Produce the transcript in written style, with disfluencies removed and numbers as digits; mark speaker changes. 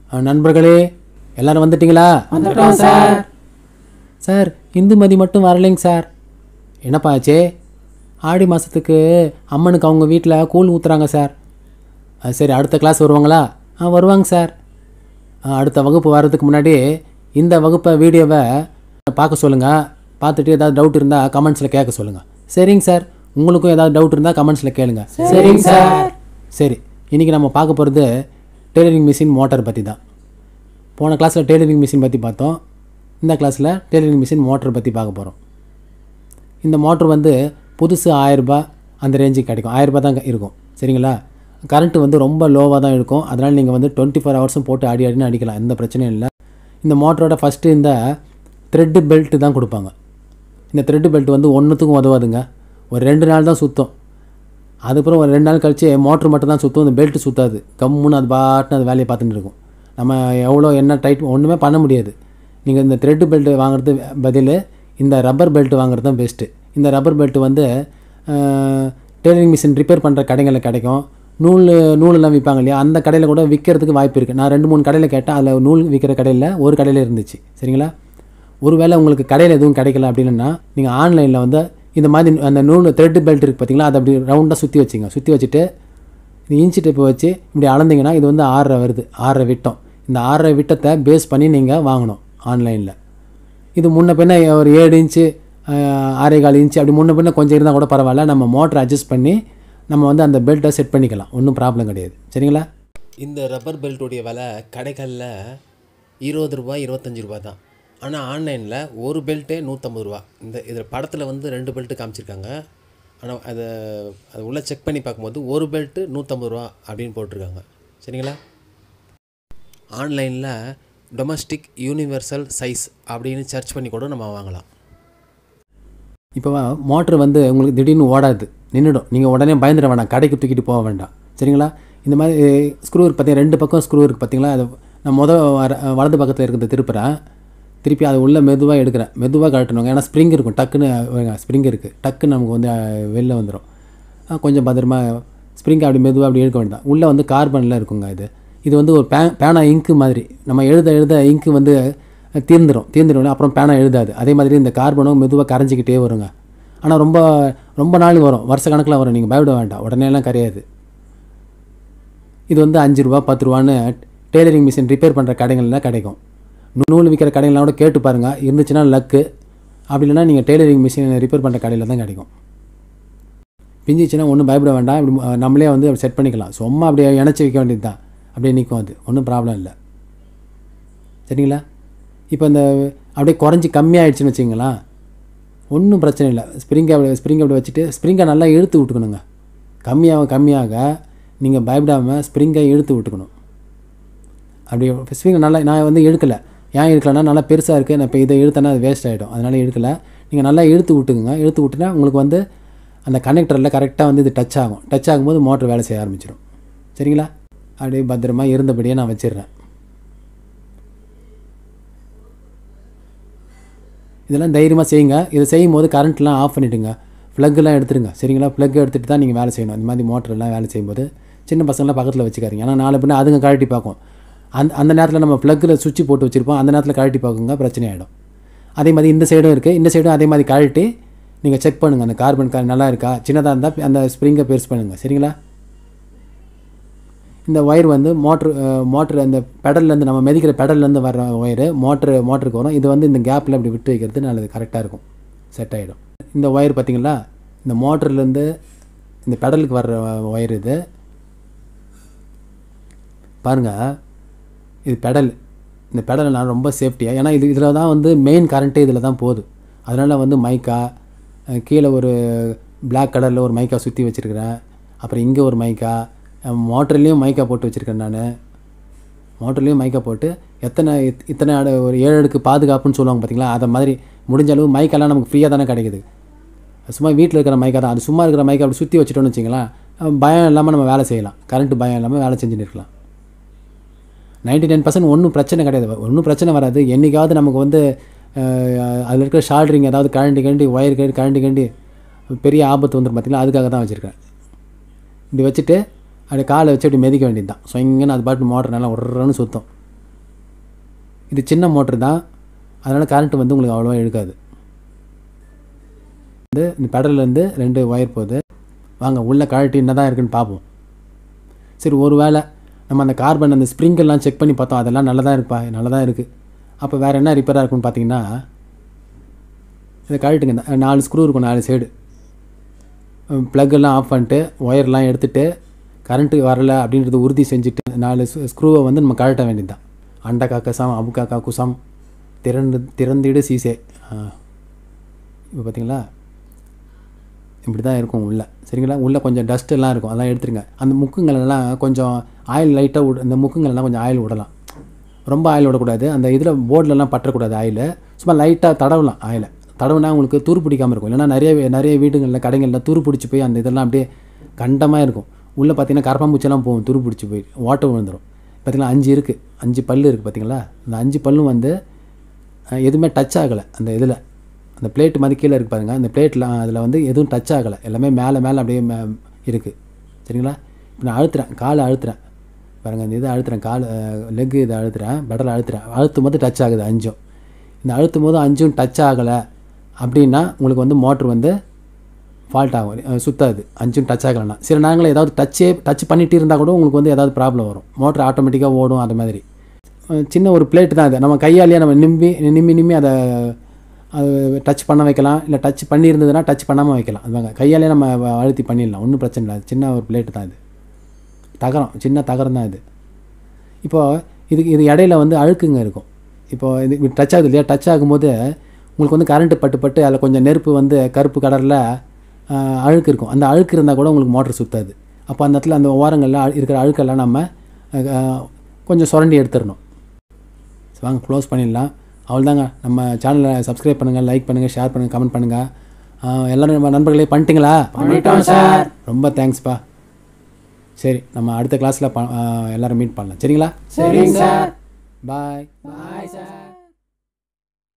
Speaker 1: நண்பர்களே எல்லாரும் வந்துட்டீங்களா?
Speaker 2: வந்துட்டோம் சார்.
Speaker 1: சார் இந்துமதி மட்டும் வரலைங்க சார். என்னப்பா ஆச்சு? ஆடி மாதத்துக்கு அம்மனுக்கு அவங்க வீட்டில் கூழ் ஊற்றுறாங்க சார். சரி, அடுத்த கிளாஸ் வருவாங்களா? வருவாங்க சார். அடுத்த வகுப்பு வர்றதுக்கு முன்னாடி இந்த வகுப்பை வீடியோவை பார்க்க சொல்லுங்கள். பார்த்துட்டு ஏதாவது டவுட் இருந்தால் கமெண்ட்ஸில் கேட்க சொல்லுங்கள். சரிங்க சார். உங்களுக்கும் ஏதாவது டவுட் இருந்தால் கமெண்ட்ஸில் கேளுங்க.
Speaker 2: சரிங்க சார்.
Speaker 1: சரி, இன்றைக்கி நம்ம பார்க்க போகிறது டெய்லரிங் மிஷின் மோட்டார் பற்றி தான். போன கிளாஸில் டெய்லரிங் மிஷின் பற்றி பார்த்தோம். இந்த கிளாஸில் டெய்லரிங் மிஷின் மோட்டர் பற்றி பார்க்க போகிறோம். இந்த மோட்ரு வந்து புதுசு 1000 ரூபாய் அந்த ரேஞ்சுக்கு கிடைக்கும். 1000 ரூபாய் தான் இருக்கும். சரிங்களா? கரண்ட்டு வந்து ரொம்ப லோவாக தான் இருக்கும். அதனால் நீங்கள் வந்து 24 ஹவர்ஸும் போட்டு அடின்னு அடிக்கலாம். எந்த பிரச்சனையும் இல்லை. இந்த மோட்டரோட ஃபஸ்ட்டு இந்த த்ரெட்டு பெல்ட்டு தான் கொடுப்பாங்க. இந்த த்ரெட்டு பெல்ட் வந்து ஒன்றுத்துக்கும் உதவாதுங்க. ஒரு 2 நாள் தான் சுற்றும். அதுக்கப்புறம் ஒரு 2 நாள் கழிச்சு மோட்ரு மட்டும் தான் சுற்றும். இந்த பெல்ட்டு சுற்றாது. கம்முன்னு அது பாட்டுன்னு அது வேலையை பார்த்துட்டு இருக்கும். நம்ம எவ்வளோ என்ன டைட் ஒன்றுமே பண்ண முடியாது. நீங்கள் இந்த த்ரெட்டு பெல்ட்டு வாங்குறது பதில் இந்த ரப்பர் பெல்ட்டு வாங்குறது தான் பெஸ்ட்டு. இந்த ரப்பர் பெல்ட்டு வந்து டெய்லரிங் மிஷின் ரிப்பேர் பண்ணுற கடைகளில் கிடைக்கும். நூலெல்லாம் விற்பாங்க இல்லையா, அந்த கடையில் கூட விற்கிறதுக்கு வாய்ப்பு இருக்குது. நான் 2-3 கடையில் கேட்டேன். அதில் நூல் விற்கிற கடையில் ஒரு கடையில் இருந்துச்சு. சரிங்களா? ஒருவேளை உங்களுக்கு கடையில் எதுவும் கிடைக்கல அப்படின்னா நீங்கள் ஆன்லைனில் வந்து இந்த மாதிரி அந்த நூல் த்ரெட்டு பெல்ட் இருக்குது பார்த்தீங்களா, அதை அப்படி ரவுண்டாக சுற்றி வச்சுங்க. சுற்றி வச்சுட்டு இந்த இன்ச்சு டேப்பை வச்சு இப்படி அளந்திங்கன்னா இது வந்து 6.5 வருது. 6.5 விட்டம். இந்த 6.5 விட்டத்தை பேஸ் பண்ணி நீங்கள் வாங்கணும் ஆன்லைனில். இது முன்ன பின்ன ஒரு 7 இன்ச்சு 6.25 இன்ச்சு அப்படி முன்ன பின்ன கொஞ்சம் இருந்தால் கூட பரவாயில்ல. நம்ம மோட்டரை அட்ஜஸ்ட் பண்ணி நம்ம வந்து அந்த பெல்ட்டை செட் பண்ணிக்கலாம். ஒன்றும் ப்ராப்ளம் கிடையாது. சரிங்களா? இந்த ரப்பர் பெல்ட்டுடைய விலை கடைகளில் 20 ரூபா 25 ரூபா தான். ஆனால் ஆன்லைனில் ஒரு பெல்ட்டே 150 ரூபா. இதில் படத்தில் வந்து 2 பெல்ட்டு காமிச்சிருக்காங்க. ஆனால் அது உள்ளே செக் பண்ணி பார்க்கும்போது ஒரு பெல்ட்டு 150 ரூபா அப்படின்னு போட்டிருக்காங்க. சரிங்களா? ஆன்லைனில் டொமஸ்டிக் யூனிவர்சல் சைஸ் அப்படின்னு சர்ச் பண்ணி கூட நம்ம வாங்கலாம். இப்போ மோட்ரு வந்து உங்களுக்கு திடீர்னு ஓடாது, நின்றுடும். நீங்கள் உடனே பயந்துட வேண்டாம், கடைக்கு தூக்கிட்டு போக வேண்டாம். சரிங்களா? இந்த மாதிரி ஸ்க்ரூ இருக்குது பார்த்தீங்கன்னா, 2 பக்கம் ஸ்க்ரூ இருக்குது பார்த்தீங்களா. அது நான் வலது பக்கத்தில் இருக்கிறத திருப்பி அதை உள்ளே மெதுவாக எடுக்கிறேன். மெதுவாக கழட்டணுங்க. ஏன்னா ஸ்ப்ரிங் இருக்கும். டக்குன்னு ஸ்ப்ரிங் இருக்குது. டக்குன்னு நமக்கு வந்து வெளில வந்துடும். கொஞ்சம் பத்திரமா ஸ்ப்ரிங்கை அப்படி மெதுவாக அப்படி எடுக்க வேண்டாம். உள்ளே வந்து கார்பனில் இருக்குங்க. இது வந்து ஒரு பேனா இங்கு மாதிரி. நம்ம எழுத இங்கு வந்து தீர்ந்துடும். அப்புறம் பேனா எழுதாது. அதே மாதிரி இந்த கார்பனும் மெதுவாக கரைஞ்சிக்கிட்டே வருங்க. ஆனால் ரொம்ப நாள் வரும், வருஷ கணக்கில் வரும். நீங்கள் பயப்பட வேண்டாம், உடனேலாம் கரையாது. இது வந்து 5 ரூபா 10 ரூபான்னு டெய்லரிங் மிஷின் ரிப்பேர் பண்ணுற கடைகள்லாம் கிடைக்கும். நூல் விற்கிற கடைகள்லாம் கூட கேட்டு பாருங்கள். இருந்துச்சுன்னா லக்கு. அப்படி இல்லைனா நீங்கள் டெய்லரிங் மிஷின் ரிப்பேர் பண்ணுற கடையில் தான் கிடைக்கும். பிஞ்சிச்சுன்னா ஒன்றும் பயப்பட வேண்டாம். இப்படி நம்மளே வந்து செட் பண்ணிக்கலாம். சும்மா அப்படியே இணைச்சி வைக்க வேண்டியது தான். அப்படியே நிற்கும். அது ஒன்றும் ப்ராப்ளம் இல்லை. சரிங்களா? இப்போ இந்த அப்படியே குறைஞ்சி கம்மியாகிடுச்சுன்னு வச்சிங்களா, ஒன்றும் பிரச்சனை இல்லை. ஸ்ப்ரிங்கை அப்படி வச்சுட்டு ஸ்ப்ரிங்கை நல்லா இழுத்து விட்டுக்கணுங்க. கம்மியாக நீங்கள் பயப்படாமல் ஸ்ப்ரிங்கை இழுத்து விட்டுக்கணும். அப்படி ஸ்ப்ரிங்கை நல்லா நான் வந்து இழுக்கலை. ஏன் இழுக்கலைன்னா நல்லா பெருசாக இருக்குது. நான் இப்போ இதை இழுத்தேன்னா அது வேஸ்ட் ஆகிடும். அதனால் இழுக்கலை. நீங்கள் நல்லா இழுத்து விட்டுக்குங்க. இழுத்து விட்டுனா உங்களுக்கு வந்து அந்த கனெக்டரில் கரெக்டாக வந்து இது டச் ஆகும். டச் ஆகும்போது மோட்ரு வேலை செய்ய ஆரம்பிச்சிடும். சரிங்களா? அப்படியே பத்திரமா இருந்தபடியே நான் வச்சிடுறேன். இதெல்லாம் தைரியமாக செய்யுங்க. இதை செய்யும் போது கரண்ட்லாம் ஆஃப் பண்ணிவிடுங்க. ப்ளக்கெலாம் எடுத்துருங்க. சரிங்களா? ப்ளக் எடுத்துகிட்டு தான் நீங்கள் வேலை செய்யணும். இந்த மாதிரி மோட்டரெல்லாம் வேலை செய்யும்போது சின்ன பசங்களாம் பக்கத்தில் வச்சுக்காதீங்க. ஏன்னா நாளை பின்ன அதுங்க கழட்டி பார்க்கும். அந்த நேரத்தில் நம்ம ப்ளக்கில் சுவிட்ச் போட்டு வச்சுருப்போம். அந்த நேரத்தில் கழட்டி பார்க்குங்க, பிரச்சனை ஆகிடும். அதே மாதிரி இந்த சைடும் இருக்குது. இந்த சைடும் அதே மாதிரி கழட்டி நீங்கள் செக் பண்ணுங்கள். அந்த கார்பன் நல்லா இருக்கா. சின்னதாக இருந்தால் அந்த ஸ்ப்ரிங்கை பெருசு பண்ணுங்கள். சரிங்களா? இந்த ஒயர் வந்து மோட்ரு அந்த பெடல்லேருந்து நம்ம மெதிக்கிற பெடல்லேருந்து வர ஒயரு மோட்டருக்கு வரும். இது வந்து இந்த கேப்பில் அப்படி விட்டு வைக்கிறது நல்லது. கரெக்டாக இருக்கும், செட் ஆகிடும். இந்த ஒயர் பார்த்திங்களா, இந்த மோட்டர்லேருந்து இந்த பெடலுக்கு வர்ற ஒயர். இது பாருங்கள், இது பெடல். இந்த பெடல் நான் ரொம்ப சேஃப்டியாக, ஏன்னா இதில் தான் வந்து மெயின் கரண்ட்டே இதில் தான் போகுது. அதனால் வந்து மைக்கா கீழே ஒரு பிளாக் கலரில் ஒரு மைக்கா சுற்றி வச்சுருக்கிறேன். அப்புறம் இங்கே ஒரு மைக்கா, மோட்டர்லேயும் மைக்கா போட்டு வச்சுருக்கேன். நான் மோட்டர்லேயும் மைக்கா போட்டு இத்தனை ஒரு 7 அடுக்கு பாதுகாப்புன்னு சொல்லுவாங்க பார்த்தீங்களா, அதை மாதிரி முடிஞ்ச அளவு மைக்கெல்லாம் நமக்கு ஃப்ரீயாக தானே கிடைக்குது. சும்மா வீட்டில் இருக்கிற மைக்கா தான். அது சும்மா இருக்கிற மைக்கை அப்படி சுற்றி வச்சுட்டோன்னு வச்சிங்களேன், பயம் இல்லாமல் நம்ம வேலை செய்யலாம். கரண்ட்டு பயம் இல்லாமல் வேலை செஞ்சுன்னு இருக்கலாம். 99% ஒன்றும் பிரச்சனை கிடையாது. ஒன்றும் பிரச்சனை வராது. என்றைக்காவது நமக்கு வந்து அதில் இருக்கிற ஷால்ட்ரிங் ஏதாவது கழண்டி ஒயர் கழண்டி பெரிய ஆபத்து வந்துடும் பார்த்தீங்களா, அதுக்காக தான் வச்சுருக்கேன். இப்படி வச்சுட்டு அப்படியே காலை வச்சு அப்படி மிதிக்க வேண்டியது தான். ஸோ இங்கேன்னு அது பாட்டு மோட்டர் நல்லா உடனே சுற்றும். இது சின்ன மோட்ரு தான், அதனால் கரண்ட்டு வந்து உங்களுக்கு அவ்வளோவா இழுக்காது. இந்த பெடல்லேருந்து 2 ஒயர் போகுது. வாங்க உள்ளே கழட்டி என்ன தான் இருக்குன்னு பார்ப்போம். சரி, ஒரு வேளை நம்ம அந்த கார்பன் அந்த ஸ்ப்ரிங்கெல்லாம் செக் பண்ணி பார்த்தோம், அதெல்லாம் நல்லா தான் இருக்குப்பா, நல்லா தான் இருக்குது. அப்போ வேறு என்ன ரிப்பேராக இருக்குன்னு பார்த்தீங்கன்னா, இதை கழட்டுங்க. 4 ஸ்க்ரூ இருக்கும் 4 சைடு. ப்ளக்கெல்லாம் ஆஃப் பண்ணிட்டு ஒயர்லாம் எடுத்துகிட்டு கரண்ட்டு வரலை அப்படின்றத உறுதி செஞ்சுட்டு 4 ஸ்க்ரூவை வந்து நம்ம கழட்ட வேண்டியது தான். அண்ட காக்கசாம் அபு காக்கா குசாம் திறந்திடு சீசே. இப்போ பார்த்தீங்களா, இப்படி தான் இருக்கும் உள்ளே. சரிங்களா, உள்ளே கொஞ்சம் டஸ்ட் எல்லாம் இருக்கும், அதெல்லாம் எடுத்துருங்க. அந்த முக்குங்களெல்லாம் கொஞ்சம் ஆயில் லைட்டாக இந்த முக்குங்களெல்லாம் கொஞ்சம் ஆயில் விடலாம். ரொம்ப ஆயில் விடக்கூடாது. அந்த இதில் போர்டிலலாம் பற்றக்கூடாது ஆயில். சும்மா லைட்டாக தடவலாம். ஆயிலை தடவுனா உங்களுக்கு துரு பிடிக்காமல் இருக்கும். இல்லைனா நிறைய வீடுகளில் கடைகளில் துரு பிடிச்சி போய் அந்த இதெல்லாம் அப்படியே கண்டமாக இருக்கும். உள்ளே பார்த்தீங்கன்னா கரப்பாம்பூச்செல்லாம் போகும், துரு பிடிச்சி போய் ஓட்டை விழுந்துடும். பார்த்தீங்களா 5 இருக்குது, 5 பல் இருக்குது பார்த்தீங்களா. அந்த 5 பல்லும் வந்து எதுவுமே டச் ஆகலை. அந்த இதில் அந்த பிளேட்டு மாதிரி கீழே இருக்குது பாருங்கள், அந்த பிளேட்டில் அதில் வந்து எதுவும் டச் ஆகலை, எல்லாமே மேலே அப்படியே இருக்குது. சரிங்களா, இப்போ நான் அழுத்துறேன், காலை அழுத்துறேன் பாருங்கள், இந்த இதை அழுத்துறேன், கால் லெக்கு இதை அழுத்துறேன், பெடலை அழுத்தும் போது டச் ஆகுது 5. இந்த அழுத்தும் போது 5 டச் ஆகலை அப்படின்னா உங்களுக்கு வந்து மோட்ரு வந்து ஃபால்ட் ஆகும், சுத்தாது. 5 டச் ஆகலைன்னா. சில நேரங்களில் ஏதாவது டச் பண்ணிகிட்டு இருந்தால் கூட உங்களுக்கு வந்து ஏதாவது ப்ராப்ளம் வரும், மோட்ரு ஆட்டோமேட்டிக்காக ஓடும். அது மாதிரி சின்ன ஒரு பிளேட்டு தான் இது. நம்ம கையாலேயே நம்ம நிம்மி அதை டச் பண்ண வைக்கலாம், இல்லை டச் பண்ணியிருந்ததுன்னா டச் பண்ணாமல் வைக்கலாம். அதுவாங்க கையாலே நம்ம அழுத்தி பண்ணிடலாம், ஒன்றும் பிரச்சனை இல்லை. சின்ன ஒரு பிளேட்டு தான் இது, தகரம், சின்ன தகரம் தான் இது. இப்போது இது இடையில வந்து அழுக்குங்க இருக்கும். இப்போது இது டச் ஆகுது இல்லையா, டச் ஆகும்போது உங்களுக்கு வந்து கரண்ட்டு பட்டு அதில் கொஞ்சம் நெருப்பு வந்து கருப்பு கலரில் அழுக்கு இருக்கும். அந்த அழுக்கு இருந்தால் கூட உங்களுக்கு மோட்டர் சுற்றாது. அப்போ அந்த இடத்துல அந்த ஓரங்களில் இருக்கிற அழுக்கெல்லாம் நம்ம கொஞ்சம் சுரண்டி எடுத்துடணும். வாங்க க்ளோஸ் பண்ணிடலாம். அவ்வளோதாங்க. நம்ம சேனலை சப்ஸ்கிரைப் பண்ணுங்கள், லைக் பண்ணுங்கள், ஷேர் பண்ணுங்கள், கமெண்ட் பண்ணுங்கள். எல்லோரும் நம்ம நண்பர்களே பண்ணிட்டீங்களா?
Speaker 2: பண்ணிட்டோம் சார்.
Speaker 1: ரொம்ப தேங்க்ஸ்ப்பா. சரி, நம்ம அடுத்த கிளாஸில் எல்லோரும் மீட் பண்ணலாம். சரிங்களா?
Speaker 2: சரிங்க சார்.
Speaker 1: பாய்.
Speaker 2: Bye sir.